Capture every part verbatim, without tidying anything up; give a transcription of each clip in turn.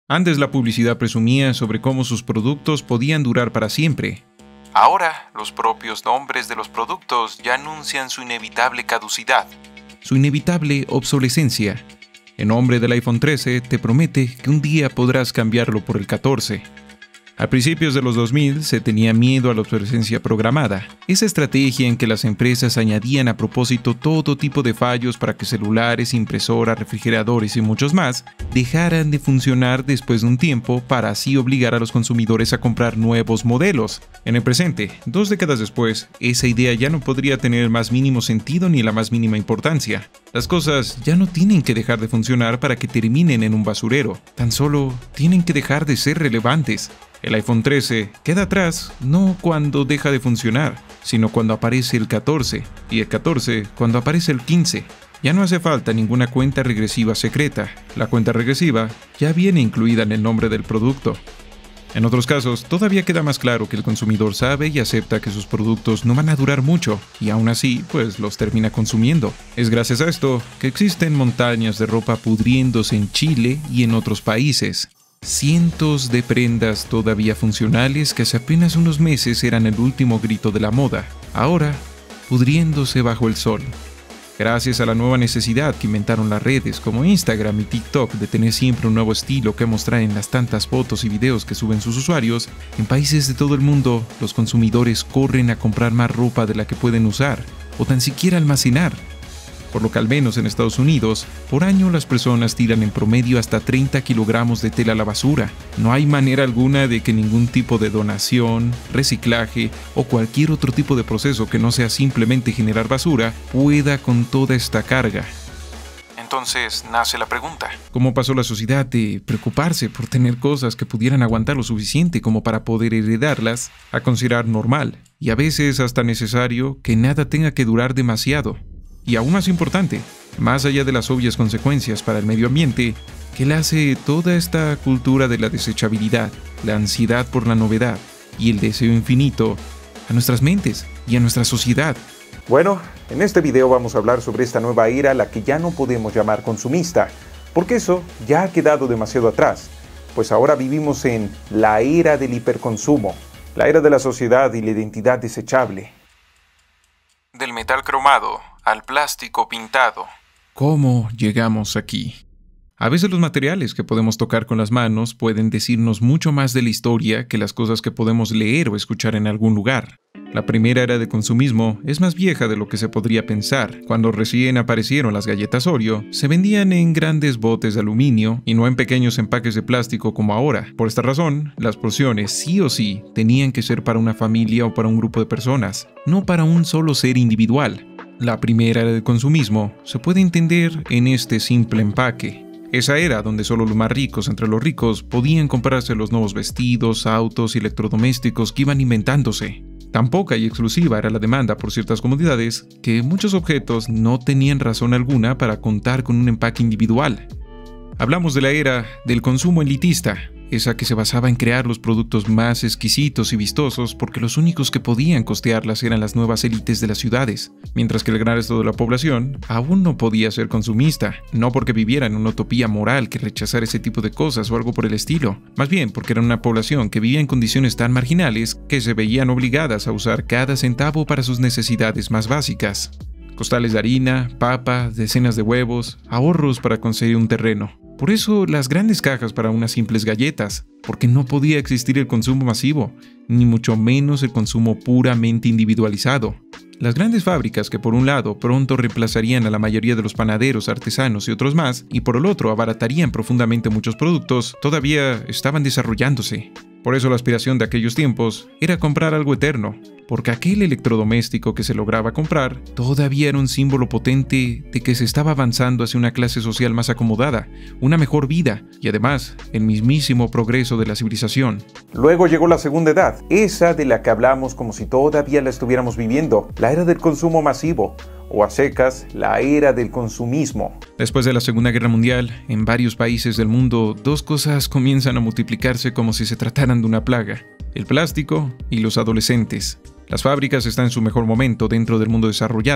Antes la publicidad presumía sobre cómo sus productos podían durar para siempre. Ahora, los propios nombres de los productos ya anuncian su inevitable caducidad, su inevitable obsolescencia. El nombre del iPhone trece te promete que un día podrás cambiarlo por el catorce. A principios de los dos mil se tenía miedo a la obsolescencia programada, esa estrategia en que las empresas añadían a propósito todo tipo de fallos para que celulares, impresoras, refrigeradores y muchos más dejaran de funcionar después de un tiempo para así obligar a los consumidores a comprar nuevos modelos. En el presente, dos décadas después, esa idea ya no podría tener el más mínimo sentido ni la más mínima importancia. Las cosas ya no tienen que dejar de funcionar para que terminen en un basurero, tan solo tienen que dejar de ser relevantes. El iPhone trece queda atrás no cuando deja de funcionar, sino cuando aparece el catorce, y el catorce cuando aparece el quince. Ya no hace falta ninguna cuenta regresiva secreta, la cuenta regresiva ya viene incluida en el nombre del producto. En otros casos, todavía queda más claro que el consumidor sabe y acepta que sus productos no van a durar mucho, y aún así, pues los termina consumiendo. Es gracias a esto que existen montañas de ropa pudriéndose en Chile y en otros países. Cientos de prendas todavía funcionales que hace apenas unos meses eran el último grito de la moda, ahora pudriéndose bajo el sol. Gracias a la nueva necesidad que inventaron las redes como Instagram y TikTok de tener siempre un nuevo estilo que mostrar en las tantas fotos y videos que suben sus usuarios, en países de todo el mundo los consumidores corren a comprar más ropa de la que pueden usar o tan siquiera almacenar. Por lo que al menos en Estados Unidos, por año las personas tiran en promedio hasta treinta kilogramos de tela a la basura. No hay manera alguna de que ningún tipo de donación, reciclaje o cualquier otro tipo de proceso que no sea simplemente generar basura pueda con toda esta carga. Entonces nace la pregunta: ¿cómo pasó la sociedad de preocuparse por tener cosas que pudieran aguantar lo suficiente como para poder heredarlas a considerar normal, y a veces hasta necesario, que nada tenga que durar demasiado? Y aún más importante, más allá de las obvias consecuencias para el medio ambiente, ¿qué le hace toda esta cultura de la desechabilidad, la ansiedad por la novedad y el deseo infinito a nuestras mentes y a nuestra sociedad? Bueno, en este video vamos a hablar sobre esta nueva era a la que ya no podemos llamar consumista, porque eso ya ha quedado demasiado atrás, pues ahora vivimos en la era del hiperconsumo, la era de la sociedad y la identidad desechable. Del metal cromado al plástico pintado. ¿Cómo llegamos aquí? A veces los materiales que podemos tocar con las manos pueden decirnos mucho más de la historia que las cosas que podemos leer o escuchar en algún lugar. La primera era de consumismo es más vieja de lo que se podría pensar. Cuando recién aparecieron las galletas Oreo, se vendían en grandes botes de aluminio y no en pequeños empaques de plástico como ahora. Por esta razón, las porciones sí o sí tenían que ser para una familia o para un grupo de personas, no para un solo ser individual. La primera era de consumismo se puede entender en este simple empaque. Esa era donde solo los más ricos entre los ricos podían comprarse los nuevos vestidos, autos y electrodomésticos que iban inventándose. Tan poca y exclusiva era la demanda por ciertas comodidades que muchos objetos no tenían razón alguna para contar con un empaque individual. Hablamos de la era del consumo elitista, esa que se basaba en crear los productos más exquisitos y vistosos porque los únicos que podían costearlas eran las nuevas élites de las ciudades, mientras que el gran resto de la población aún no podía ser consumista, no porque viviera en una utopía moral que rechazara ese tipo de cosas o algo por el estilo, más bien porque era una población que vivía en condiciones tan marginales que se veían obligadas a usar cada centavo para sus necesidades más básicas. Costales de harina, papa, decenas de huevos, ahorros para conseguir un terreno. Por eso las grandes cajas para unas simples galletas, porque no podía existir el consumo masivo, ni mucho menos el consumo puramente individualizado. Las grandes fábricas que por un lado pronto reemplazarían a la mayoría de los panaderos, artesanos y otros más, y por el otro abaratarían profundamente muchos productos, todavía estaban desarrollándose. Por eso la aspiración de aquellos tiempos era comprar algo eterno, porque aquel electrodoméstico que se lograba comprar todavía era un símbolo potente de que se estaba avanzando hacia una clase social más acomodada, una mejor vida y además el mismísimo progreso de la civilización. Luego llegó la segunda edad, esa de la que hablamos como si todavía la estuviéramos viviendo, la era del consumo masivo, o a secas, la era del consumismo. Después de la Segunda Guerra Mundial, en varios países del mundo, dos cosas comienzan a multiplicarse como si se trataran de una plaga: el plástico y los adolescentes. Las fábricas están en su mejor momento dentro del mundo desarrollado.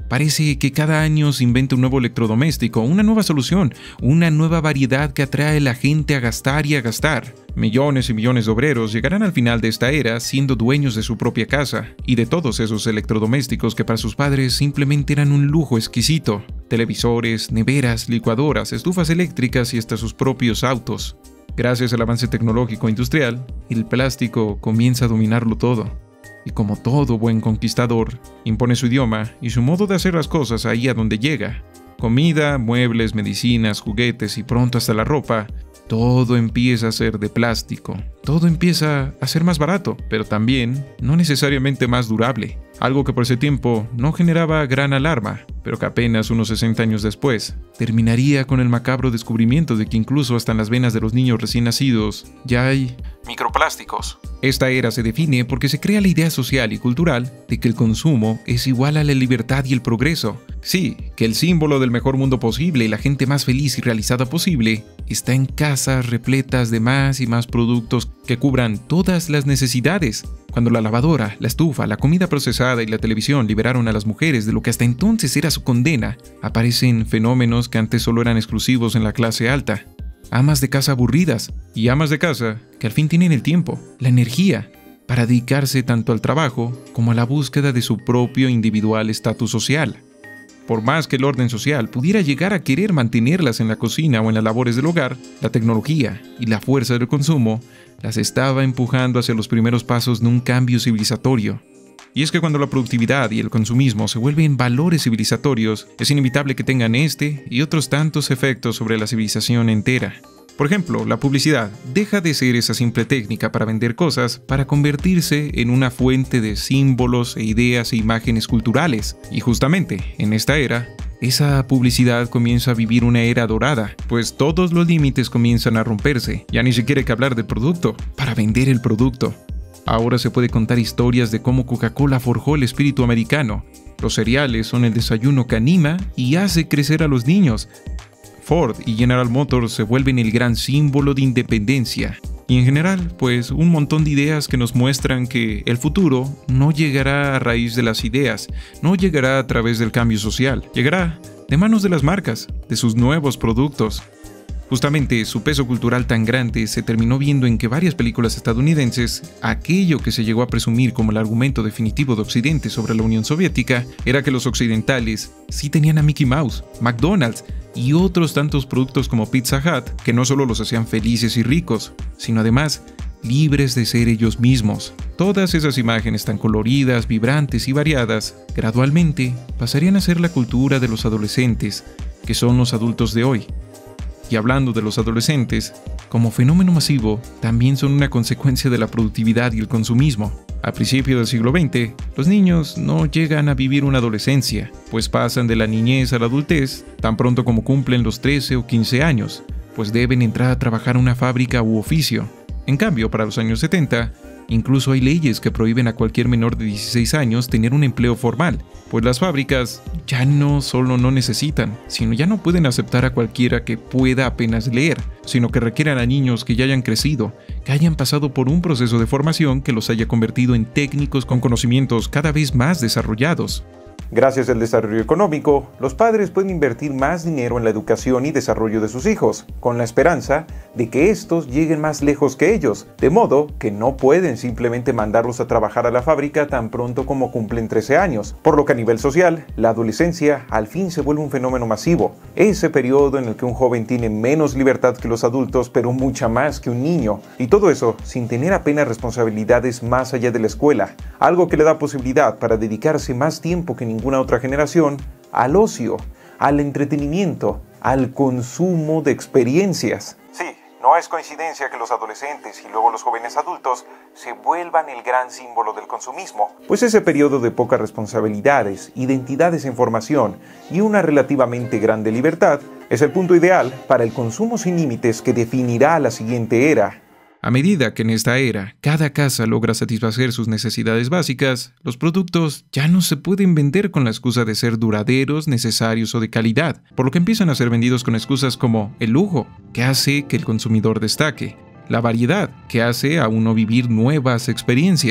Parece que cada año se inventa un nuevo electrodoméstico, una nueva solución, una nueva variedad que atrae a la gente a gastar y a gastar. Millones y millones de obreros llegarán al final de esta era siendo dueños de su propia casa y de todos esos electrodomésticos que para sus padres simplemente eran un lujo exquisito. Televisores, neveras, licuadoras, estufas eléctricas y hasta sus propios autos. Gracias al avance tecnológico e industrial, el plástico comienza a dominarlo todo. Y como todo buen conquistador, impone su idioma y su modo de hacer las cosas ahí a donde llega. Comida, muebles, medicinas, juguetes y pronto hasta la ropa, todo empieza a ser de plástico. Todo empieza a ser más barato, pero también no necesariamente más durable. Algo que por ese tiempo no generaba gran alarma, pero que apenas unos sesenta años después terminaría con el macabro descubrimiento de que incluso hasta en las venas de los niños recién nacidos ya hay microplásticos. Esta era se define porque se crea la idea social y cultural de que el consumo es igual a la libertad y el progreso. Sí, que el símbolo del mejor mundo posible y la gente más feliz y realizada posible está en casas repletas de más y más productos que cubran todas las necesidades. Cuando la lavadora, la estufa, la comida procesada y la televisión liberaron a las mujeres de lo que hasta entonces era su condena, aparecen fenómenos que antes solo eran exclusivos en la clase alta. Amas de casa aburridas y amas de casa que al fin tienen el tiempo, la energía, para dedicarse tanto al trabajo como a la búsqueda de su propio individual estatus social. Por más que el orden social pudiera llegar a querer mantenerlas en la cocina o en las labores del hogar, la tecnología y la fuerza del consumo las estaba empujando hacia los primeros pasos de un cambio civilizatorio. Y es que cuando la productividad y el consumismo se vuelven valores civilizatorios, es inevitable que tengan este y otros tantos efectos sobre la civilización entera. Por ejemplo, la publicidad deja de ser esa simple técnica para vender cosas para convertirse en una fuente de símbolos e ideas e imágenes culturales. Y justamente, en esta era, esa publicidad comienza a vivir una era dorada, pues todos los límites comienzan a romperse. Ya ni siquiera hay que hablar del producto, para vender el producto. Ahora se puede contar historias de cómo Coca-Cola forjó el espíritu americano. Los cereales son el desayuno que anima y hace crecer a los niños. Ford y General Motors se vuelven el gran símbolo de independencia. Y en general, pues un montón de ideas que nos muestran que el futuro no llegará a raíz de las ideas, no llegará a través del cambio social, llegará de manos de las marcas, de sus nuevos productos. Justamente su peso cultural tan grande se terminó viendo en que varias películas estadounidenses, aquello que se llegó a presumir como el argumento definitivo de Occidente sobre la Unión Soviética, era que los occidentales sí tenían a Mickey Mouse, McDonald's y otros tantos productos como Pizza Hut, que no solo los hacían felices y ricos, sino además libres de ser ellos mismos. Todas esas imágenes tan coloridas, vibrantes y variadas, gradualmente pasarían a ser la cultura de los adolescentes, que son los adultos de hoy. Y hablando de los adolescentes, como fenómeno masivo, también son una consecuencia de la productividad y el consumismo. A principios del siglo veinte, los niños no llegan a vivir una adolescencia, pues pasan de la niñez a la adultez tan pronto como cumplen los trece o quince años, pues deben entrar a trabajar en una fábrica u oficio. En cambio, para los años setenta, incluso hay leyes que prohíben a cualquier menor de dieciséis años tener un empleo formal, pues las fábricas ya no solo no necesitan, sino ya no pueden aceptar a cualquiera que pueda apenas leer, sino que requieran a niños que ya hayan crecido, que hayan pasado por un proceso de formación que los haya convertido en técnicos con conocimientos cada vez más desarrollados. Gracias al desarrollo económico, los padres pueden invertir más dinero en la educación y desarrollo de sus hijos, con la esperanza de que estos lleguen más lejos que ellos, de modo que no pueden simplemente mandarlos a trabajar a la fábrica tan pronto como cumplen trece años, por lo que a nivel social, la adolescencia al fin se vuelve un fenómeno masivo, ese periodo en el que un joven tiene menos libertad que los adultos, pero mucha más que un niño, y todo eso sin tener apenas responsabilidades más allá de la escuela, algo que le da posibilidad para dedicarse más tiempo que ninguna otra generación al ocio, al entretenimiento, al consumo de experiencias. Sí, no es coincidencia que los adolescentes y luego los jóvenes adultos se vuelvan el gran símbolo del consumismo, pues ese periodo de pocas responsabilidades, identidades en formación y una relativamente grande libertad es el punto ideal para el consumo sin límites que definirá la siguiente era. A medida que en esta era cada casa logra satisfacer sus necesidades básicas, los productos ya no se pueden vender con la excusa de ser duraderos, necesarios o de calidad, por lo que empiezan a ser vendidos con excusas como el lujo, que hace que el consumidor destaque, la variedad, que hace a uno vivir nuevas experiencias,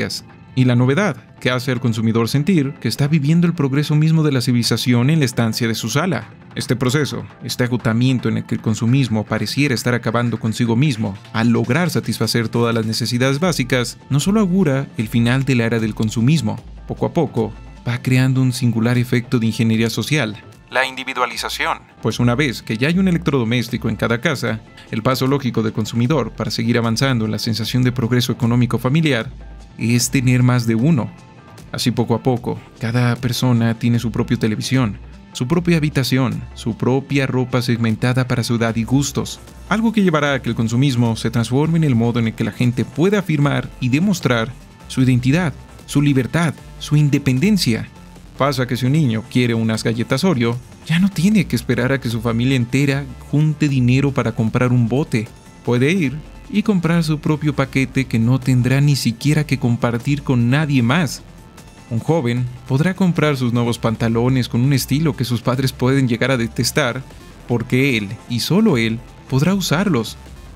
Y la novedad, que hace al consumidor sentir que está viviendo el progreso mismo de la civilización en la estancia de su sala. Este proceso, este agotamiento en el que el consumismo pareciera estar acabando consigo mismo, al lograr satisfacer todas las necesidades básicas, no solo augura el final de la era del consumismo, poco a poco va creando un singular efecto de ingeniería social. La individualización. Pues una vez que ya hay un electrodoméstico en cada casa, el paso lógico del consumidor para seguir avanzando en la sensación de progreso económico familiar es tener más de uno. Así poco a poco, cada persona tiene su propia televisión, su propia habitación, su propia ropa segmentada para su edad y gustos. Algo que llevará a que el consumismo se transforme en el modo en el que la gente puede afirmar y demostrar su identidad, su libertad, su independencia. Pasa que si un niño quiere unas galletas Oreo, ya no tiene que esperar a que su familia entera junte dinero para comprar un bote. Puede ir y comprar su propio paquete que no tendrá ni siquiera que compartir con nadie más. Un joven podrá comprar sus nuevos pantalones con un estilo que sus padres pueden llegar a detestar, porque él, y solo él, podrá usarlos.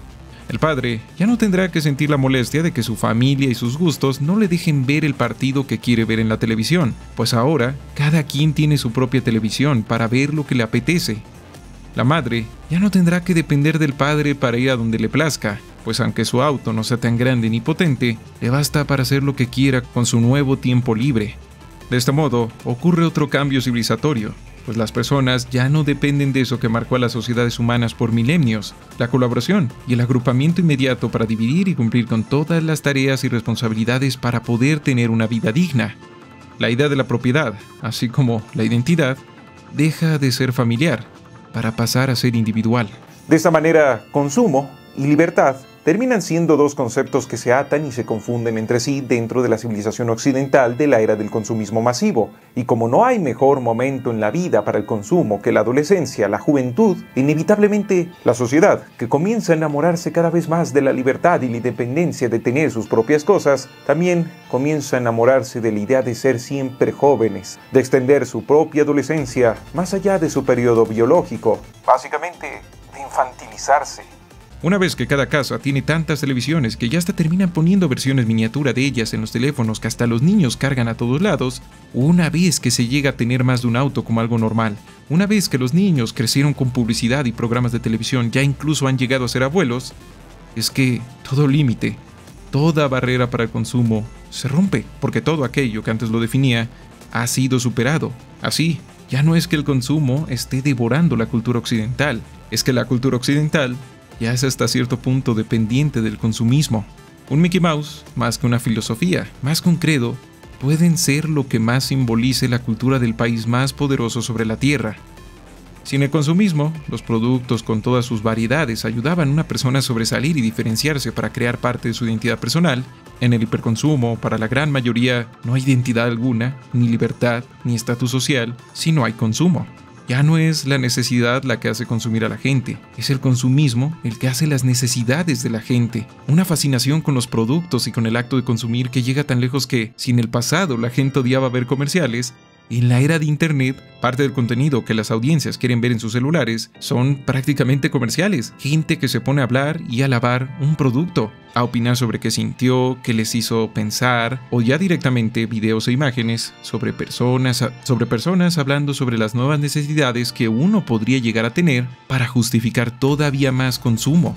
El padre ya no tendrá que sentir la molestia de que su familia y sus gustos no le dejen ver el partido que quiere ver en la televisión, pues ahora cada quien tiene su propia televisión para ver lo que le apetece. La madre ya no tendrá que depender del padre para ir a donde le plazca, pues aunque su auto no sea tan grande ni potente, le basta para hacer lo que quiera con su nuevo tiempo libre. De este modo, ocurre otro cambio civilizatorio, pues las personas ya no dependen de eso que marcó a las sociedades humanas por milenios, la colaboración y el agrupamiento inmediato para dividir y cumplir con todas las tareas y responsabilidades para poder tener una vida digna. La idea de la propiedad, así como la identidad, deja de ser familiar para pasar a ser individual. De esta manera, consumo y libertad terminan siendo dos conceptos que se atan y se confunden entre sí dentro de la civilización occidental de la era del consumismo masivo. Y como no hay mejor momento en la vida para el consumo que la adolescencia, la juventud, inevitablemente la sociedad, que comienza a enamorarse cada vez más de la libertad y la independencia de tener sus propias cosas, también comienza a enamorarse de la idea de ser siempre jóvenes, de extender su propia adolescencia más allá de su periodo biológico, básicamente de infantilizarse. Una vez que cada casa tiene tantas televisiones que ya hasta terminan poniendo versiones miniatura de ellas en los teléfonos que hasta los niños cargan a todos lados, una vez que se llega a tener más de un auto como algo normal, una vez que los niños crecieron con publicidad y programas de televisión, ya incluso han llegado a ser abuelos, es que todo límite, toda barrera para el consumo se rompe, porque todo aquello que antes lo definía ha sido superado. Así, ya no es que el consumo esté devorando la cultura occidental, es que la cultura occidental ya es hasta cierto punto dependiente del consumismo. Un Mickey Mouse, más que una filosofía, más que un credo, pueden ser lo que más simbolice la cultura del país más poderoso sobre la Tierra. Sin el consumismo, los productos con todas sus variedades ayudaban a una persona a sobresalir y diferenciarse para crear parte de su identidad personal. En el hiperconsumo, para la gran mayoría, no hay identidad alguna, ni libertad, ni estatus social, si no hay consumo. Ya no es la necesidad la que hace consumir a la gente, es el consumismo el que hace las necesidades de la gente. Una fascinación con los productos y con el acto de consumir que llega tan lejos que, si en el pasado la gente odiaba ver comerciales, en la era de Internet, parte del contenido que las audiencias quieren ver en sus celulares son prácticamente comerciales. Gente que se pone a hablar y a alabar un producto, a opinar sobre qué sintió, qué les hizo pensar, o ya directamente videos e imágenes sobre personas, sobre personas hablando sobre las nuevas necesidades que uno podría llegar a tener para justificar todavía más consumo.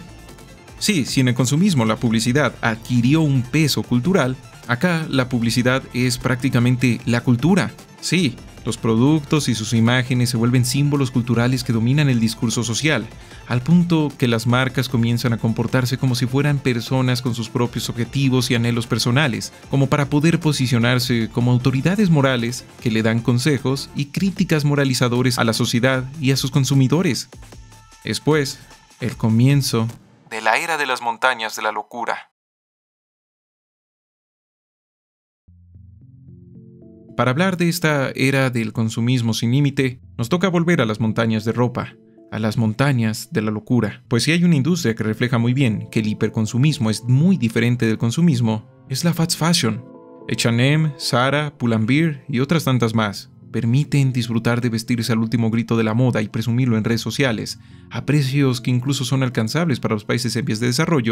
Sí, si en el consumismo la publicidad adquirió un peso cultural, acá la publicidad es prácticamente la cultura. Sí, los productos y sus imágenes se vuelven símbolos culturales que dominan el discurso social, al punto que las marcas comienzan a comportarse como si fueran personas con sus propios objetivos y anhelos personales, como para poder posicionarse como autoridades morales que le dan consejos y críticas moralizadores a la sociedad y a sus consumidores. Es pues el comienzo de la era de las montañas de la locura. Para hablar de esta era del consumismo sin límite, nos toca volver a las montañas de ropa, a las montañas de la locura. Pues si hay una industria que refleja muy bien que el hiperconsumismo es muy diferente del consumismo, es la fast fashion. H and M, Zara, Pull&Bear y otras tantas más permiten disfrutar de vestirse al último grito de la moda y presumirlo en redes sociales, a precios que incluso son alcanzables para los países en vías de desarrollo,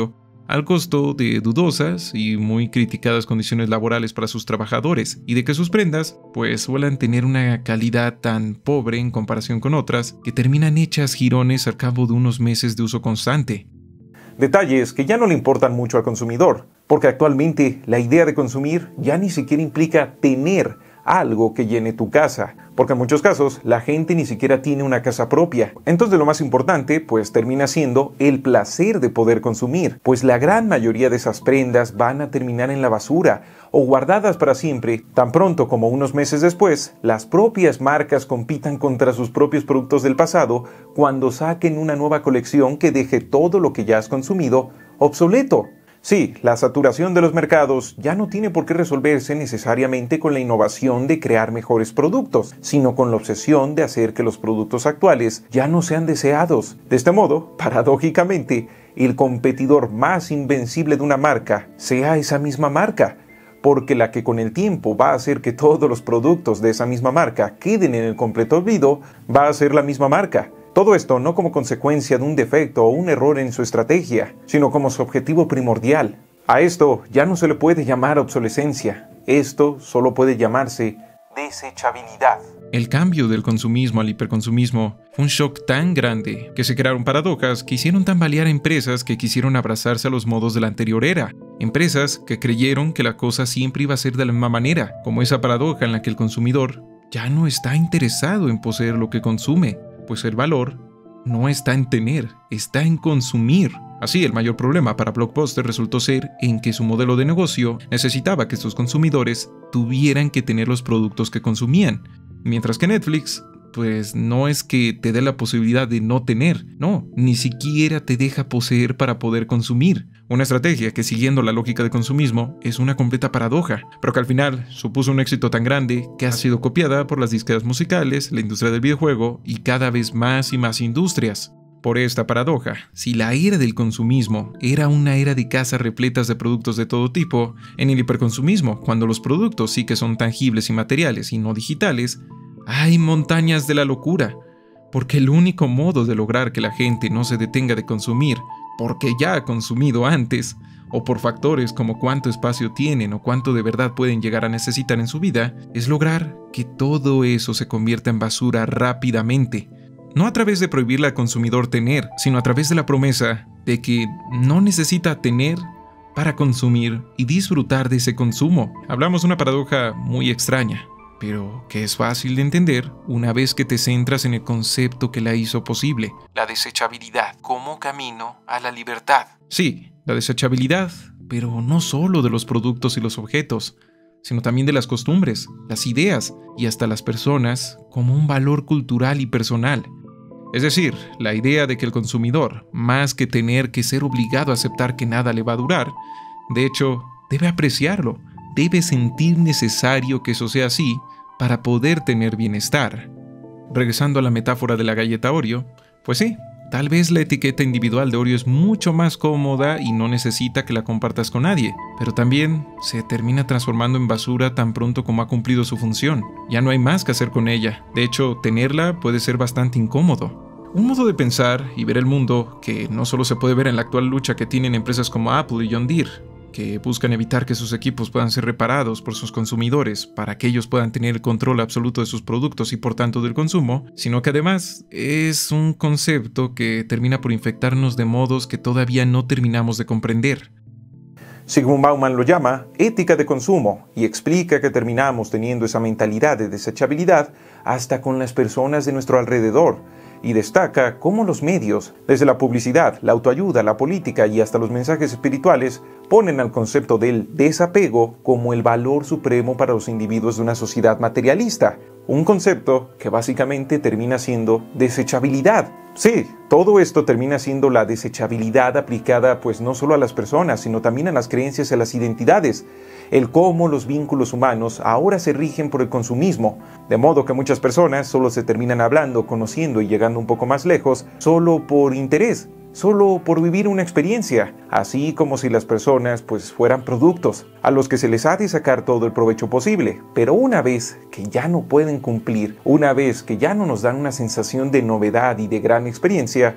al costo de dudosas y muy criticadas condiciones laborales para sus trabajadores, y de que sus prendas pues suelen tener una calidad tan pobre en comparación con otras que terminan hechas jirones al cabo de unos meses de uso constante. Detalles que ya no le importan mucho al consumidor, porque actualmente la idea de consumir ya ni siquiera implica tener algo que llene tu casa, porque en muchos casos la gente ni siquiera tiene una casa propia. Entonces lo más importante pues termina siendo el placer de poder consumir, pues la gran mayoría de esas prendas van a terminar en la basura o guardadas para siempre, tan pronto como unos meses después las propias marcas compitan contra sus propios productos del pasado cuando saquen una nueva colección que deje todo lo que ya has consumido obsoleto. Sí, la saturación de los mercados ya no tiene por qué resolverse necesariamente con la innovación de crear mejores productos, sino con la obsesión de hacer que los productos actuales ya no sean deseados. De este modo, paradójicamente, el competidor más invencible de una marca sea esa misma marca, porque la que con el tiempo va a hacer que todos los productos de esa misma marca queden en el completo olvido, va a ser la misma marca. Todo esto no como consecuencia de un defecto o un error en su estrategia, sino como su objetivo primordial. A esto ya no se le puede llamar obsolescencia, esto solo puede llamarse desechabilidad. El cambio del consumismo al hiperconsumismo fue un shock tan grande que se crearon paradojas que hicieron tambalear a empresas que quisieron abrazarse a los modos de la anterior era. Empresas que creyeron que la cosa siempre iba a ser de la misma manera, como esa paradoja en la que el consumidor ya no está interesado en poseer lo que consume, pues el valor no está en tener, está en consumir. Así, el mayor problema para Blockbuster resultó ser en que su modelo de negocio necesitaba que sus consumidores tuvieran que tener los productos que consumían, mientras que Netflix, pues no es que te dé la posibilidad de no tener, no, ni siquiera te deja poseer para poder consumir. Una estrategia que, siguiendo la lógica de consumismo, es una completa paradoja, pero que al final supuso un éxito tan grande que ha sido copiada por las disqueras musicales, la industria del videojuego y cada vez más y más industrias. Por esta paradoja, si la era del consumismo era una era de casas repletas de productos de todo tipo, en el hiperconsumismo, cuando los productos sí que son tangibles y materiales y no digitales, hay montañas de la locura, porque el único modo de lograr que la gente no se detenga de consumir porque ya ha consumido antes, o por factores como cuánto espacio tienen o cuánto de verdad pueden llegar a necesitar en su vida, es lograr que todo eso se convierta en basura rápidamente. No a través de prohibirle al consumidor tener, sino a través de la promesa de que no necesita tener para consumir y disfrutar de ese consumo. Hablamos de una paradoja muy extraña, pero que es fácil de entender una vez que te centras en el concepto que la hizo posible: la desechabilidad como camino a la libertad. Sí, la desechabilidad, pero no solo de los productos y los objetos, sino también de las costumbres, las ideas y hasta las personas como un valor cultural y personal. Es decir, la idea de que el consumidor, más que tener que ser obligado a aceptar que nada le va a durar, de hecho, debe apreciarlo, debe sentir necesario que eso sea así para poder tener bienestar. Regresando a la metáfora de la galleta Oreo, pues sí, tal vez la etiqueta individual de Oreo es mucho más cómoda y no necesita que la compartas con nadie, pero también se termina transformando en basura tan pronto como ha cumplido su función. Ya no hay más que hacer con ella. De hecho, tenerla puede ser bastante incómodo. Un modo de pensar y ver el mundo que no solo se puede ver en la actual lucha que tienen empresas como Apple y John Deere, que buscan evitar que sus equipos puedan ser reparados por sus consumidores para que ellos puedan tener el control absoluto de sus productos y por tanto del consumo, sino que además es un concepto que termina por infectarnos de modos que todavía no terminamos de comprender. Zygmunt Bauman lo llama ética de consumo y explica que terminamos teniendo esa mentalidad de desechabilidad hasta con las personas de nuestro alrededor, y destaca cómo los medios, desde la publicidad, la autoayuda, la política y hasta los mensajes espirituales, ponen al concepto del desapego como el valor supremo para los individuos de una sociedad materialista, un concepto que básicamente termina siendo desechabilidad. Sí, todo esto termina siendo la desechabilidad aplicada pues no solo a las personas, sino también a las creencias y a las identidades, el cómo los vínculos humanos ahora se rigen por el consumismo, de modo que muchas personas solo se terminan hablando, conociendo y llegando un poco más lejos solo por interés, solo por vivir una experiencia, así como si las personas pues fueran productos a los que se les ha de sacar todo el provecho posible. Pero una vez que ya no pueden cumplir, una vez que ya no nos dan una sensación de novedad y de gran experiencia,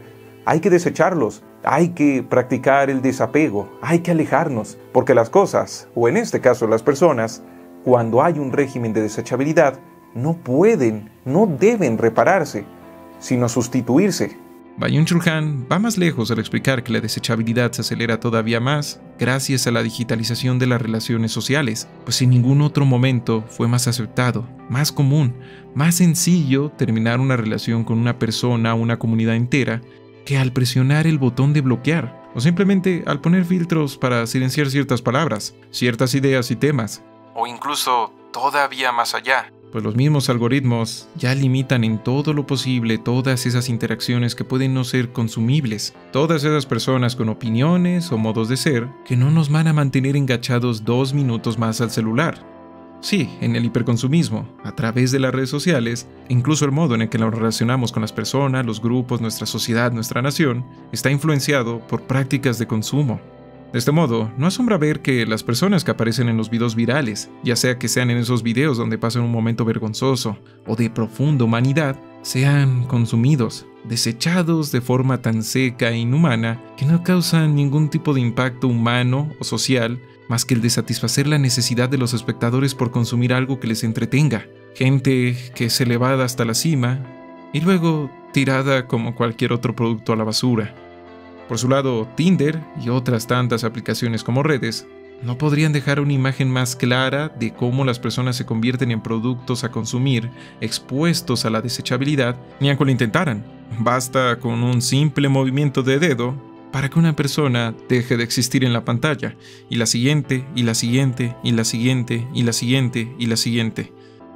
hay que desecharlos, hay que practicar el desapego, hay que alejarnos, porque las cosas, o en este caso las personas, cuando hay un régimen de desechabilidad, no pueden, no deben repararse, sino sustituirse. Byung-Chul Han va más lejos al explicar que la desechabilidad se acelera todavía más gracias a la digitalización de las relaciones sociales, pues en ningún otro momento fue más aceptado, más común, más sencillo terminar una relación con una persona o una comunidad entera que al presionar el botón de bloquear o simplemente al poner filtros para silenciar ciertas palabras, ciertas ideas y temas, o incluso todavía más allá. Pues los mismos algoritmos ya limitan en todo lo posible todas esas interacciones que pueden no ser consumibles, todas esas personas con opiniones o modos de ser que no nos van a mantener enganchados dos minutos más al celular. Sí, en el hiperconsumismo, a través de las redes sociales, incluso el modo en el que nos relacionamos con las personas, los grupos, nuestra sociedad, nuestra nación, está influenciado por prácticas de consumo. De este modo, no asombra ver que las personas que aparecen en los videos virales, ya sea que sean en esos videos donde pasan un momento vergonzoso o de profunda humanidad, sean consumidos, desechados de forma tan seca e inhumana que no causan ningún tipo de impacto humano o social más que el de satisfacer la necesidad de los espectadores por consumir algo que les entretenga. Gente que es elevada hasta la cima y luego tirada como cualquier otro producto a la basura. Por su lado, Tinder y otras tantas aplicaciones como redes no podrían dejar una imagen más clara de cómo las personas se convierten en productos a consumir, expuestos a la desechabilidad, ni aunque lo intentaran. Basta con un simple movimiento de dedo para que una persona deje de existir en la pantalla, y la siguiente, y la siguiente, y la siguiente, y la siguiente, y la siguiente.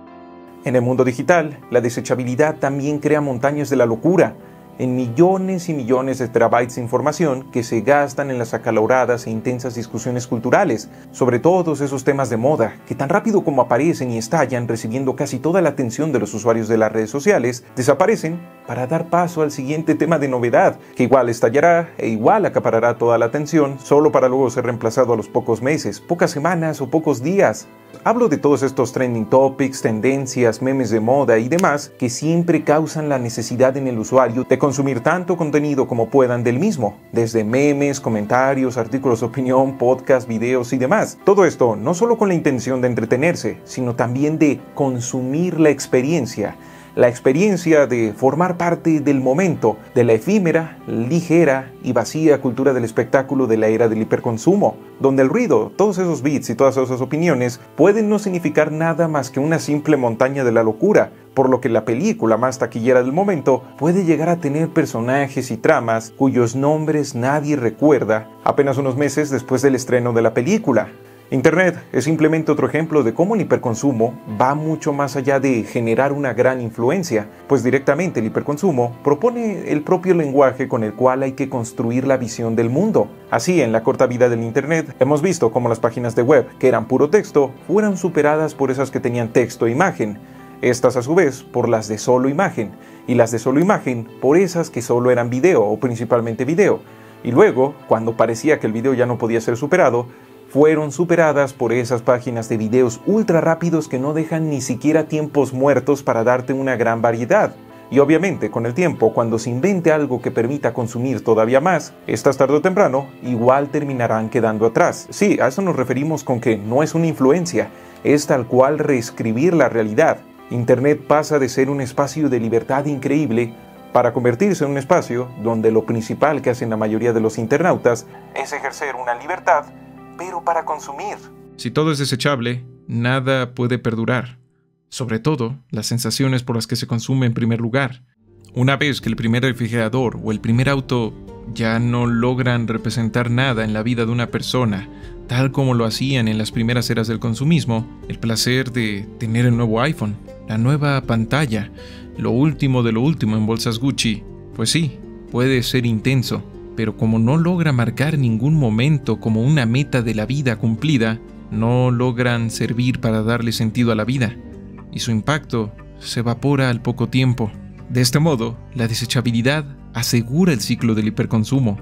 En el mundo digital, la desechabilidad también crea montañas de la locura, en millones y millones de terabytes de información que se gastan en las acaloradas e intensas discusiones culturales sobre todos esos temas de moda que tan rápido como aparecen y estallan recibiendo casi toda la atención de los usuarios de las redes sociales, desaparecen para dar paso al siguiente tema de novedad que igual estallará e igual acaparará toda la atención solo para luego ser reemplazado a los pocos meses, pocas semanas o pocos días. Hablo de todos estos trending topics, tendencias, memes de moda y demás que siempre causan la necesidad en el usuario de consumir tanto contenido como puedan del mismo, desde memes, comentarios, artículos de opinión, podcasts, videos y demás. Todo esto no solo con la intención de entretenerse, sino también de consumir la experiencia. La experiencia de formar parte del momento, de la efímera, ligera y vacía cultura del espectáculo de la era del hiperconsumo, donde el ruido, todos esos beats y todas esas opiniones pueden no significar nada más que una simple montaña de la locura, por lo que la película más taquillera del momento puede llegar a tener personajes y tramas cuyos nombres nadie recuerda apenas unos meses después del estreno de la película. Internet es simplemente otro ejemplo de cómo el hiperconsumo va mucho más allá de generar una gran influencia, pues directamente el hiperconsumo propone el propio lenguaje con el cual hay que construir la visión del mundo. Así, en la corta vida del Internet, hemos visto cómo las páginas de web, que eran puro texto, fueron superadas por esas que tenían texto e imagen, estas a su vez por las de solo imagen, y las de solo imagen por esas que solo eran video o principalmente video, y luego, cuando parecía que el video ya no podía ser superado, fueron superadas por esas páginas de videos ultra rápidos que no dejan ni siquiera tiempos muertos para darte una gran variedad. Y obviamente con el tiempo, cuando se invente algo que permita consumir todavía más, estas tarde o temprano igual terminarán quedando atrás. Sí, a eso nos referimos con que no es una influencia, es tal cual reescribir la realidad. Internet pasa de ser un espacio de libertad increíble para convertirse en un espacio donde lo principal que hacen la mayoría de los internautas es ejercer una libertad, pero para consumir. Si todo es desechable, nada puede perdurar. Sobre todo, las sensaciones por las que se consume en primer lugar. Una vez que el primer refrigerador o el primer auto ya no logran representar nada en la vida de una persona, tal como lo hacían en las primeras eras del consumismo, el placer de tener el nuevo iPhone, la nueva pantalla, lo último de lo último en bolsas Gucci, pues sí, puede ser intenso. Pero como no logra marcar ningún momento como una meta de la vida cumplida, no logran servir para darle sentido a la vida, y su impacto se evapora al poco tiempo. De este modo, la desechabilidad asegura el ciclo del hiperconsumo.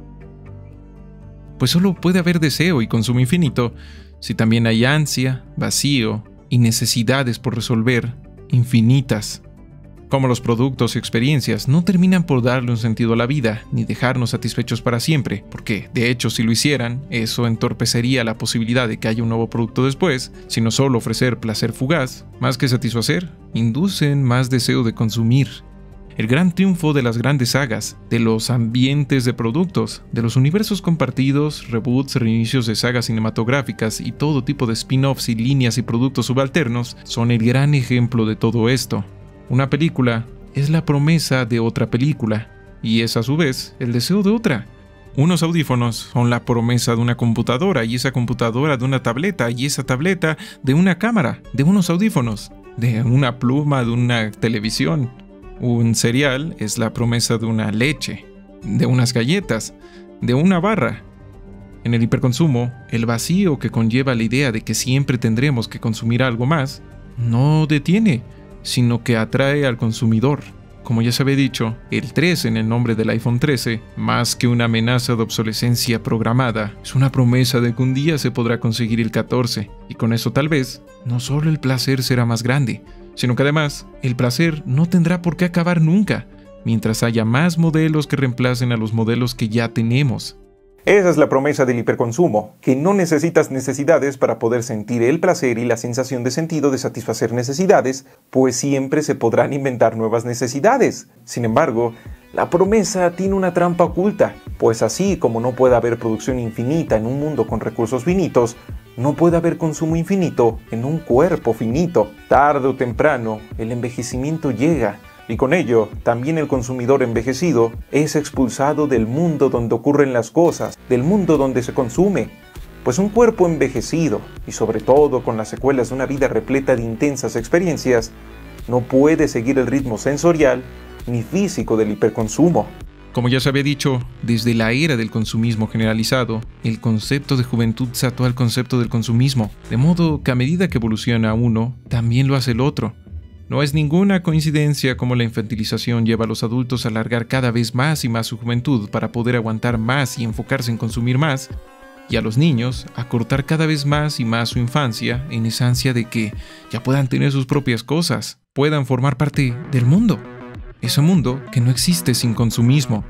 Pues solo puede haber deseo y consumo infinito si también hay ansia, vacío y necesidades por resolver infinitas. Como los productos y experiencias no terminan por darle un sentido a la vida, ni dejarnos satisfechos para siempre, porque, de hecho, si lo hicieran, eso entorpecería la posibilidad de que haya un nuevo producto después, sino solo ofrecer placer fugaz, más que satisfacer, inducen más deseo de consumir. El gran triunfo de las grandes sagas, de los ambientes de productos, de los universos compartidos, reboots, reinicios de sagas cinematográficas y todo tipo de spin-offs y líneas y productos subalternos son el gran ejemplo de todo esto. Una película es la promesa de otra película, y es a su vez el deseo de otra. Unos audífonos son la promesa de una computadora, y esa computadora de una tableta, y esa tableta de una cámara, de unos audífonos, de una pluma, de una televisión. Un cereal es la promesa de una leche, de unas galletas, de una barra. En el hiperconsumo, el vacío que conlleva la idea de que siempre tendremos que consumir algo más, no detiene, sino que atrae al consumidor. Como ya se había dicho, el trece en el nombre del iPhone trece, más que una amenaza de obsolescencia programada, es una promesa de que un día se podrá conseguir el catorce, y con eso tal vez, no solo el placer será más grande, sino que además, el placer no tendrá por qué acabar nunca, mientras haya más modelos que reemplacen a los modelos que ya tenemos. Esa es la promesa del hiperconsumo, que no necesitas necesidades para poder sentir el placer y la sensación de sentido de satisfacer necesidades, pues siempre se podrán inventar nuevas necesidades. Sin embargo, la promesa tiene una trampa oculta, pues así como no puede haber producción infinita en un mundo con recursos finitos, no puede haber consumo infinito en un cuerpo finito. Tarde o temprano, el envejecimiento llega, y con ello, también el consumidor envejecido es expulsado del mundo donde ocurren las cosas, del mundo donde se consume. Pues un cuerpo envejecido, y sobre todo con las secuelas de una vida repleta de intensas experiencias, no puede seguir el ritmo sensorial ni físico del hiperconsumo. Como ya se había dicho, desde la era del consumismo generalizado, el concepto de juventud se ató al concepto del consumismo, de modo que a medida que evoluciona uno, también lo hace el otro. No es ninguna coincidencia cómo la infantilización lleva a los adultos a alargar cada vez más y más su juventud para poder aguantar más y enfocarse en consumir más, y a los niños a cortar cada vez más y más su infancia en esa ansia de que ya puedan tener sus propias cosas, puedan formar parte del mundo. Ese mundo que no existe sin consumismo.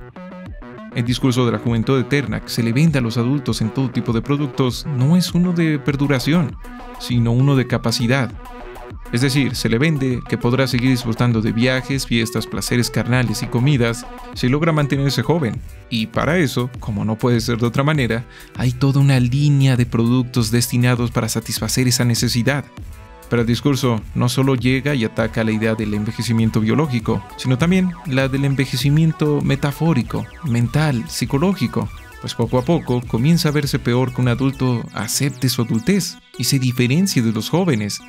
El discurso de la juventud eterna que se le vende a los adultos en todo tipo de productos no es uno de perduración, sino uno de capacidad. Es decir, se le vende que podrá seguir disfrutando de viajes, fiestas, placeres carnales y comidas si logra mantenerse joven. Y para eso, como no puede ser de otra manera, hay toda una línea de productos destinados para satisfacer esa necesidad. Pero el discurso no solo llega y ataca la idea del envejecimiento biológico, sino también la del envejecimiento metafórico, mental, psicológico, pues poco a poco comienza a verse peor que un adulto acepte su adultez y se diferencie de los jóvenes,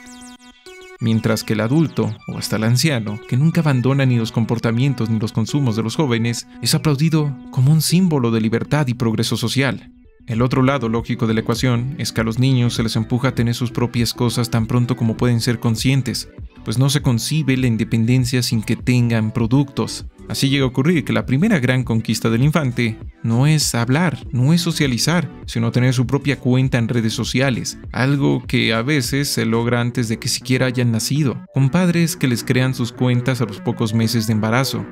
mientras que el adulto, o hasta el anciano, que nunca abandona ni los comportamientos ni los consumos de los jóvenes, es aplaudido como un símbolo de libertad y progreso social. El otro lado lógico de la ecuación es que a los niños se les empuja a tener sus propias cosas tan pronto como pueden ser conscientes, pues no se concibe la independencia sin que tengan productos. Así llega a ocurrir que la primera gran conquista del infante no es hablar, no es socializar, sino tener su propia cuenta en redes sociales, algo que a veces se logra antes de que siquiera hayan nacido, con padres que les crean sus cuentas a los pocos meses de embarazo.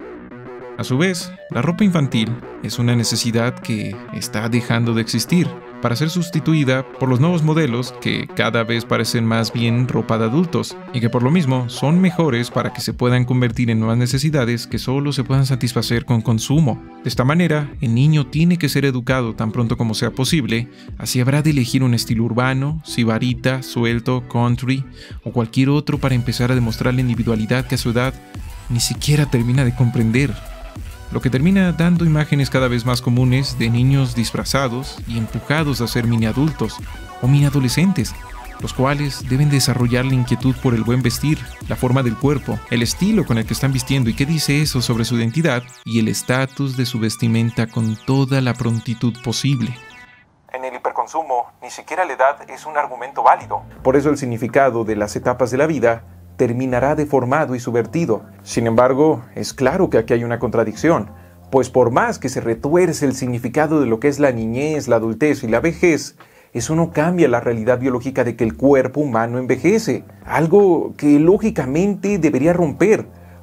A su vez, la ropa infantil es una necesidad que está dejando de existir para ser sustituida por los nuevos modelos que cada vez parecen más bien ropa de adultos y que por lo mismo son mejores para que se puedan convertir en nuevas necesidades que solo se puedan satisfacer con consumo. De esta manera, el niño tiene que ser educado tan pronto como sea posible, así habrá de elegir un estilo urbano, sibarita, suelto, country o cualquier otro para empezar a demostrar la individualidad que a su edad ni siquiera termina de comprender. Lo que termina dando imágenes cada vez más comunes de niños disfrazados y empujados a ser mini adultos o mini adolescentes, los cuales deben desarrollar la inquietud por el buen vestir, la forma del cuerpo, el estilo con el que están vistiendo y qué dice eso sobre su identidad y el estatus de su vestimenta con toda la prontitud posible. En el hiperconsumo, ni siquiera la edad es un argumento válido. Por eso el significado de las etapas de la vida terminará deformado y subvertido. Sin embargo, es claro que aquí hay una contradicción, pues por más que se retuerce el significado de lo que es la niñez, la adultez y la vejez, eso no cambia la realidad biológica de que el cuerpo humano envejece, algo que lógicamente debería romper,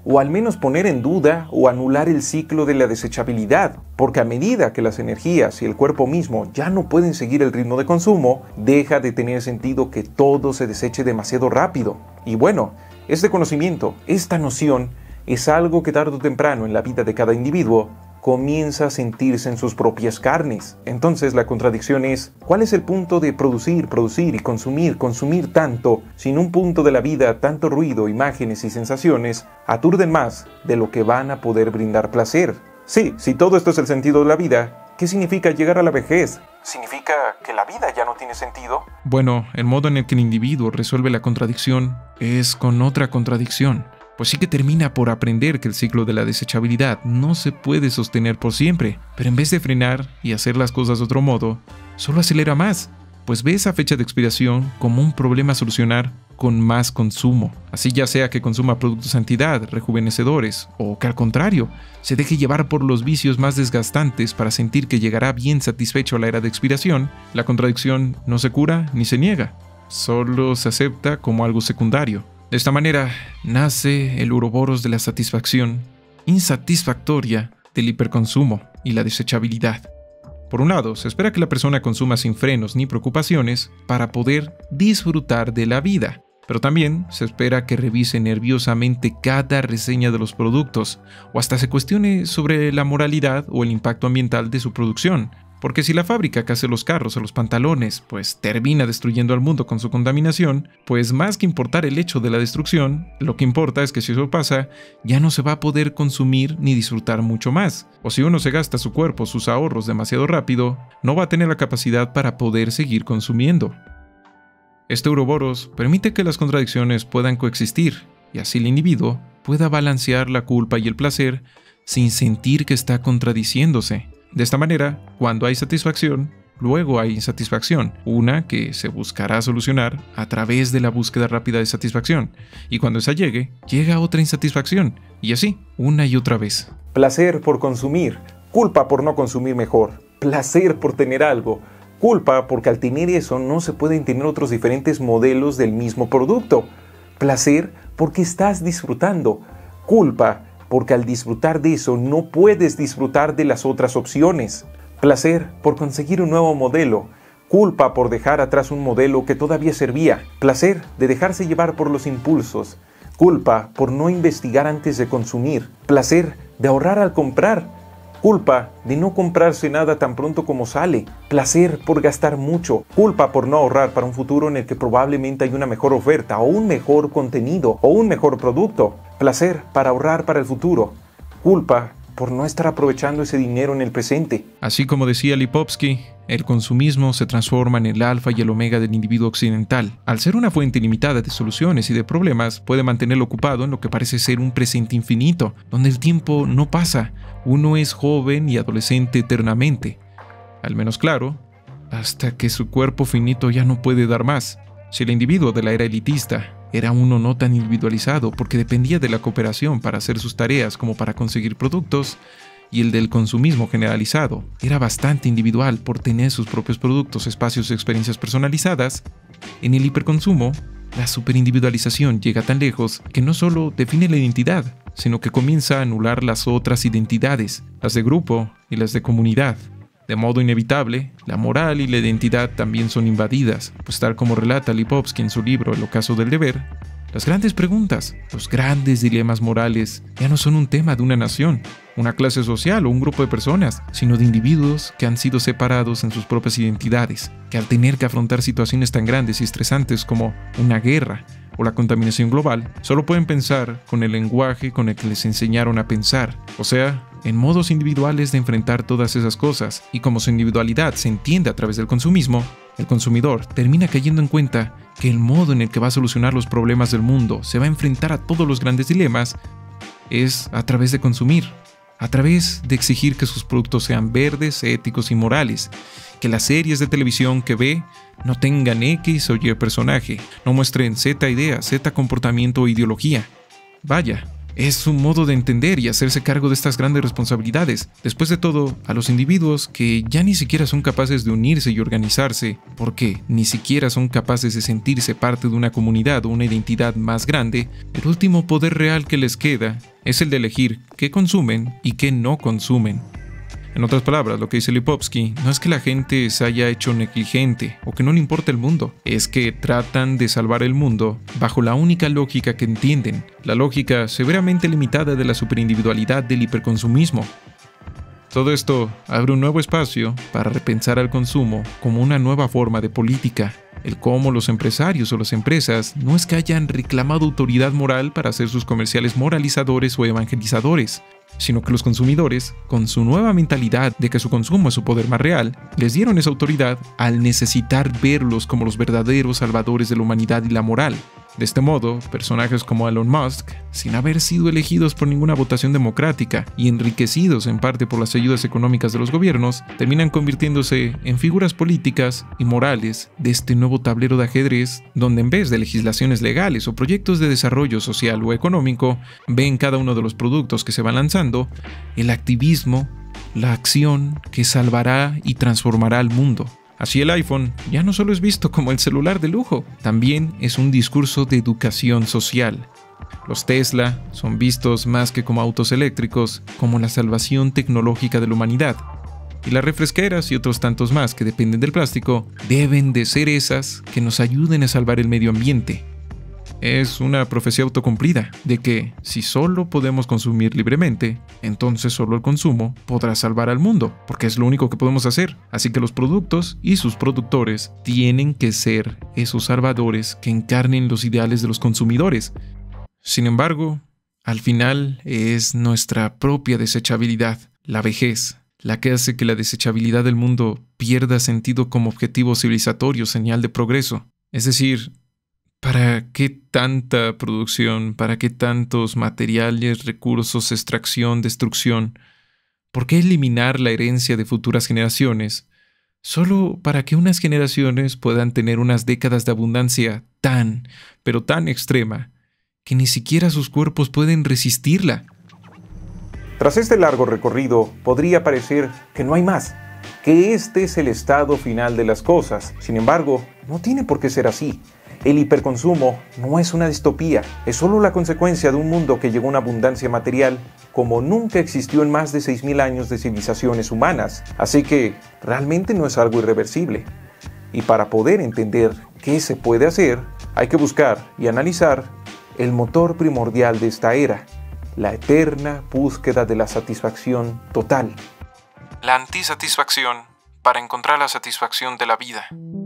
o al menos poner en duda o anular el ciclo de la desechabilidad, porque a medida que las energías y el cuerpo mismo ya no pueden seguir el ritmo de consumo, deja de tener sentido que todo se deseche demasiado rápido. Y bueno, este conocimiento, esta noción, es algo que tarde o temprano en la vida de cada individuo comienza a sentirse en sus propias carnes. Entonces la contradicción es, ¿cuál es el punto de producir, producir y consumir, consumir tanto, sin un punto de la vida tanto ruido, imágenes y sensaciones aturden más de lo que van a poder brindar placer? Sí, si todo esto es el sentido de la vida, ¿qué significa llegar a la vejez? ¿Significa que la vida ya no tiene sentido? Bueno, el modo en el que el individuo resuelve la contradicción es con otra contradicción. Pues sí que termina por aprender que el ciclo de la desechabilidad no se puede sostener por siempre, pero en vez de frenar y hacer las cosas de otro modo, solo acelera más, pues ve esa fecha de expiración como un problema a solucionar con más consumo. Así ya sea que consuma productos antiedad, rejuvenecedores, o que al contrario, se deje llevar por los vicios más desgastantes para sentir que llegará bien satisfecho a la era de expiración, la contradicción no se cura ni se niega, solo se acepta como algo secundario. De esta manera, nace el uroboros de la satisfacción insatisfactoria del hiperconsumo y la desechabilidad. Por un lado, se espera que la persona consuma sin frenos ni preocupaciones para poder disfrutar de la vida, pero también se espera que revise nerviosamente cada reseña de los productos o hasta se cuestione sobre la moralidad o el impacto ambiental de su producción. Porque si la fábrica que hace los carros o los pantalones pues termina destruyendo al mundo con su contaminación, pues más que importar el hecho de la destrucción, lo que importa es que si eso pasa, ya no se va a poder consumir ni disfrutar mucho más. O si uno se gasta su cuerpo, sus ahorros demasiado rápido, no va a tener la capacidad para poder seguir consumiendo. Este Uroboros permite que las contradicciones puedan coexistir y así el individuo pueda balancear la culpa y el placer sin sentir que está contradiciéndose. De esta manera, cuando hay satisfacción, luego hay insatisfacción, una que se buscará solucionar a través de la búsqueda rápida de satisfacción, y cuando esa llegue, llega otra insatisfacción, y así, una y otra vez. Placer por consumir, culpa por no consumir mejor, placer por tener algo, culpa porque al tener eso no se pueden tener otros diferentes modelos del mismo producto, placer porque estás disfrutando, culpa porque al disfrutar de eso no puedes disfrutar de las otras opciones. Placer por conseguir un nuevo modelo. Culpa por dejar atrás un modelo que todavía servía. Placer de dejarse llevar por los impulsos. Culpa por no investigar antes de consumir. Placer de ahorrar al comprar. Culpa de no comprarse nada tan pronto como sale. Placer por gastar mucho. Culpa por no ahorrar para un futuro en el que probablemente hay una mejor oferta o un mejor contenido o un mejor producto. Placer para ahorrar para el futuro. Culpa por no estar aprovechando ese dinero en el presente. Así como decía Lipovsky, el consumismo se transforma en el alfa y el omega del individuo occidental. Al ser una fuente ilimitada de soluciones y de problemas, puede mantenerlo ocupado en lo que parece ser un presente infinito, donde el tiempo no pasa. Uno es joven y adolescente eternamente. Al menos claro, hasta que su cuerpo finito ya no puede dar más. Si el individuo de la era elitista era uno no tan individualizado porque dependía de la cooperación para hacer sus tareas como para conseguir productos, y el del consumismo generalizado era bastante individual por tener sus propios productos, espacios y experiencias personalizadas, en el hiperconsumo, la superindividualización llega tan lejos que no solo define la identidad, sino que comienza a anular las otras identidades, las de grupo y las de comunidad. De modo inevitable, la moral y la identidad también son invadidas, pues tal como relata Lipovsky en su libro El ocaso del deber, las grandes preguntas, los grandes dilemas morales ya no son un tema de una nación, una clase social o un grupo de personas, sino de individuos que han sido separados en sus propias identidades, que al tener que afrontar situaciones tan grandes y estresantes como una guerra o la contaminación global, solo pueden pensar con el lenguaje con el que les enseñaron a pensar, o sea, en modos individuales de enfrentar todas esas cosas, y como su individualidad se entiende a través del consumismo, el consumidor termina cayendo en cuenta que el modo en el que va a solucionar los problemas del mundo, se va a enfrentar a todos los grandes dilemas, es a través de consumir, a través de exigir que sus productos sean verdes, éticos y morales, que las series de televisión que ve no tengan X o Y personaje, no muestren Z idea, Z comportamiento o ideología. Vaya, Es un modo de entender y hacerse cargo de estas grandes responsabilidades. Después de todo, a los individuos que ya ni siquiera son capaces de unirse y organizarse, porque ni siquiera son capaces de sentirse parte de una comunidad o una identidad más grande, el último poder real que les queda es el de elegir qué consumen y qué no consumen. En otras palabras, lo que dice Lipovsky no es que la gente se haya hecho negligente o que no le importa el mundo, es que tratan de salvar el mundo bajo la única lógica que entienden, la lógica severamente limitada de la superindividualidad del hiperconsumismo. Todo esto abre un nuevo espacio para repensar al consumo como una nueva forma de política, el cómo los empresarios o las empresas no es que hayan reclamado autoridad moral para hacer sus comerciales moralizadores o evangelizadores, sino que los consumidores, con su nueva mentalidad de que su consumo es su poder más real, les dieron esa autoridad al necesitar verlos como los verdaderos salvadores de la humanidad y la moral. De este modo, personajes como Elon Musk, sin haber sido elegidos por ninguna votación democrática y enriquecidos en parte por las ayudas económicas de los gobiernos, terminan convirtiéndose en figuras políticas y morales de este nuevo tablero de ajedrez, donde en vez de legislaciones legales o proyectos de desarrollo social o económico, ven cada uno de los productos que se van lanzando el activismo, la acción que salvará y transformará al mundo. Así el iPhone ya no solo es visto como el celular de lujo, también es un discurso de educación social. Los Tesla son vistos más que como autos eléctricos, como la salvación tecnológica de la humanidad. Y las refresqueras y otros tantos más que dependen del plástico deben de ser esas que nos ayuden a salvar el medio ambiente. Es una profecía autocumplida de que si solo podemos consumir libremente, entonces solo el consumo podrá salvar al mundo, porque es lo único que podemos hacer. Así que los productos y sus productores tienen que ser esos salvadores que encarnen los ideales de los consumidores. Sin embargo, al final es nuestra propia desechabilidad, la vejez, la que hace que la desechabilidad del mundo pierda sentido como objetivo civilizatorio, señal de progreso. Es decir, ¿para qué tanta producción? ¿Para qué tantos materiales, recursos, extracción, destrucción? ¿Por qué eliminar la herencia de futuras generaciones? Solo para que unas generaciones puedan tener unas décadas de abundancia tan, pero tan extrema, que ni siquiera sus cuerpos pueden resistirla. Tras este largo recorrido, podría parecer que no hay más, que este es el estado final de las cosas. Sin embargo, no tiene por qué ser así. El hiperconsumo no es una distopía, es solo la consecuencia de un mundo que llegó a una abundancia material como nunca existió en más de seis mil años de civilizaciones humanas. Así que realmente no es algo irreversible. Y para poder entender qué se puede hacer, hay que buscar y analizar el motor primordial de esta era, la eterna búsqueda de la satisfacción total. La antisatisfacción para encontrar la satisfacción de la vida.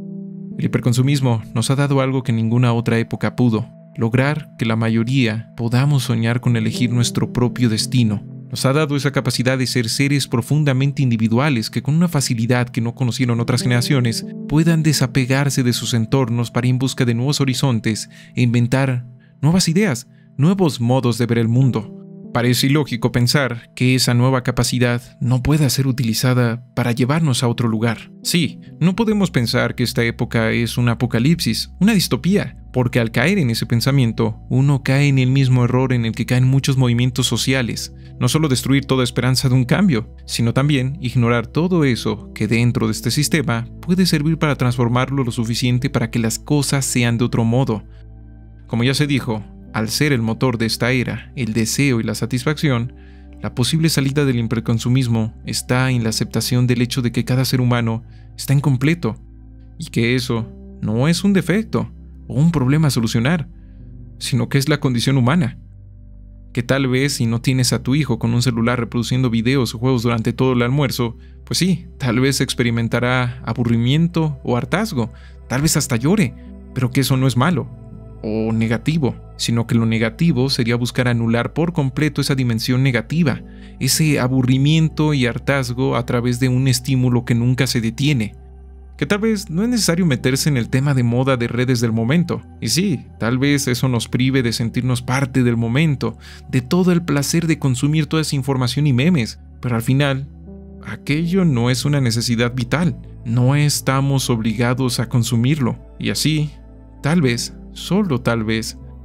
El hiperconsumismo nos ha dado algo que ninguna otra época pudo: lograr que la mayoría podamos soñar con elegir nuestro propio destino. Nos ha dado esa capacidad de ser seres profundamente individuales que con una facilidad que no conocieron otras generaciones puedan desapegarse de sus entornos para ir en busca de nuevos horizontes e inventar nuevas ideas, nuevos modos de ver el mundo. Parece ilógico pensar que esa nueva capacidad no pueda ser utilizada para llevarnos a otro lugar. Sí, no podemos pensar que esta época es un apocalipsis, una distopía, porque al caer en ese pensamiento, uno cae en el mismo error en el que caen muchos movimientos sociales. No solo destruir toda esperanza de un cambio, sino también ignorar todo eso que dentro de este sistema puede servir para transformarlo lo suficiente para que las cosas sean de otro modo. Como ya se dijo, al ser el motor de esta era, el deseo y la satisfacción, la posible salida del hiperconsumismo está en la aceptación del hecho de que cada ser humano está incompleto y que eso no es un defecto o un problema a solucionar, sino que es la condición humana. Que tal vez si no tienes a tu hijo con un celular reproduciendo videos o juegos durante todo el almuerzo, pues sí, tal vez experimentará aburrimiento o hartazgo, tal vez hasta llore, pero que eso no es malo o negativo, sino que lo negativo sería buscar anular por completo esa dimensión negativa, ese aburrimiento y hartazgo a través de un estímulo que nunca se detiene. Que tal vez no es necesario meterse en el tema de moda de redes del momento, y sí, tal vez eso nos prive de sentirnos parte del momento, de todo el placer de consumir toda esa información y memes, pero al final, aquello no es una necesidad vital, no estamos obligados a consumirlo, y así, tal vez, solo tal vez,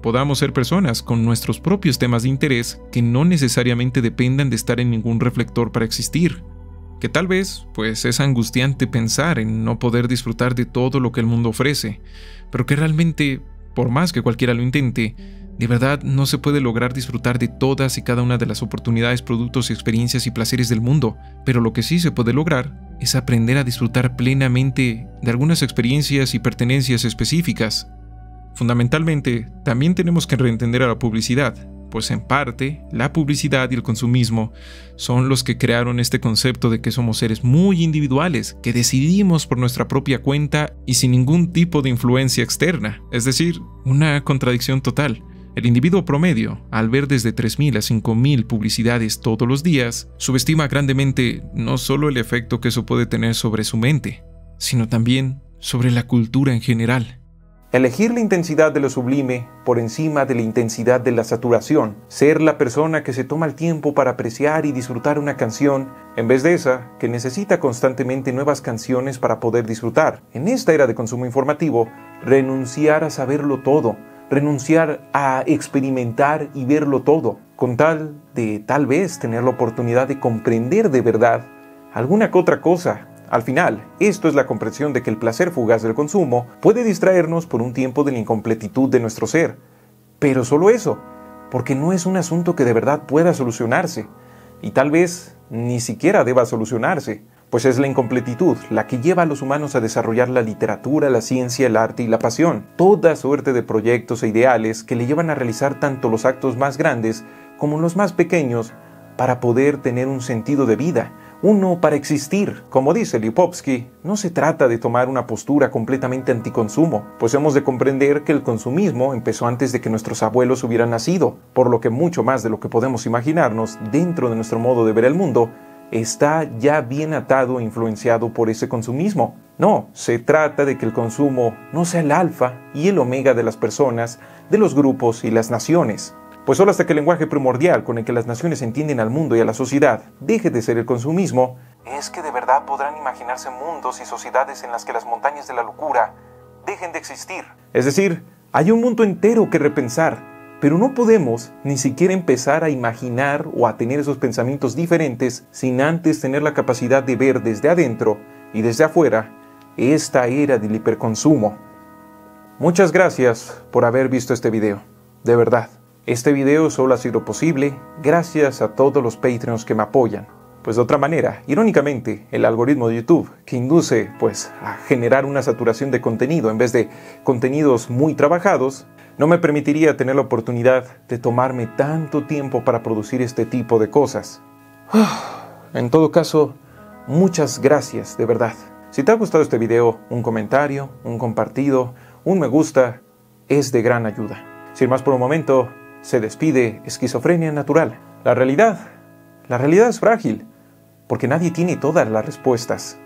podamos ser personas con nuestros propios temas de interés que no necesariamente dependan de estar en ningún reflector para existir. Que tal vez, pues es angustiante pensar en no poder disfrutar de todo lo que el mundo ofrece, pero que realmente, por más que cualquiera lo intente, de verdad no se puede lograr disfrutar de todas y cada una de las oportunidades, productos, experiencias y placeres del mundo, pero lo que sí se puede lograr es aprender a disfrutar plenamente de algunas experiencias y pertenencias específicas. Fundamentalmente, también tenemos que reentender a la publicidad, pues en parte, la publicidad y el consumismo son los que crearon este concepto de que somos seres muy individuales, que decidimos por nuestra propia cuenta y sin ningún tipo de influencia externa, es decir, una contradicción total. El individuo promedio, al ver desde tres mil a cinco mil publicidades todos los días, subestima grandemente no solo el efecto que eso puede tener sobre su mente, sino también sobre la cultura en general. Elegir la intensidad de lo sublime por encima de la intensidad de la saturación. Ser la persona que se toma el tiempo para apreciar y disfrutar una canción, en vez de esa que necesita constantemente nuevas canciones para poder disfrutar. En esta era de consumo informativo, renunciar a saberlo todo, renunciar a experimentar y verlo todo, con tal de tal vez tener la oportunidad de comprender de verdad alguna que otra cosa. Al final, esto es la comprensión de que el placer fugaz del consumo puede distraernos por un tiempo de la incompletitud de nuestro ser. Pero solo eso, porque no es un asunto que de verdad pueda solucionarse, y tal vez ni siquiera deba solucionarse, pues es la incompletitud la que lleva a los humanos a desarrollar la literatura, la ciencia, el arte y la pasión, toda suerte de proyectos e ideales que le llevan a realizar tanto los actos más grandes como los más pequeños para poder tener un sentido de vida, uno para existir. Como dice Lipovsky, no se trata de tomar una postura completamente anticonsumo, pues hemos de comprender que el consumismo empezó antes de que nuestros abuelos hubieran nacido, por lo que mucho más de lo que podemos imaginarnos dentro de nuestro modo de ver el mundo está ya bien atado e influenciado por ese consumismo. No, se trata de que el consumo no sea el alfa y el omega de las personas, de los grupos y las naciones. Pues solo hasta que el lenguaje primordial con el que las naciones entienden al mundo y a la sociedad deje de ser el consumismo, es que de verdad podrán imaginarse mundos y sociedades en las que las montañas de la locura dejen de existir. Es decir, hay un mundo entero que repensar, pero no podemos ni siquiera empezar a imaginar o a tener esos pensamientos diferentes sin antes tener la capacidad de ver desde adentro y desde afuera esta era del hiperconsumo. Muchas gracias por haber visto este video, de verdad. Este video solo ha sido posible gracias a todos los Patreons que me apoyan. Pues de otra manera, irónicamente, el algoritmo de YouTube, que induce pues a generar una saturación de contenido en vez de contenidos muy trabajados, no me permitiría tener la oportunidad de tomarme tanto tiempo para producir este tipo de cosas. En todo caso, muchas gracias, de verdad. Si te ha gustado este video, un comentario, un compartido, un me gusta, es de gran ayuda. Sin más por un momento, se despide Esquizofrenia Natural. La realidad, la realidad es frágil, porque nadie tiene todas las respuestas.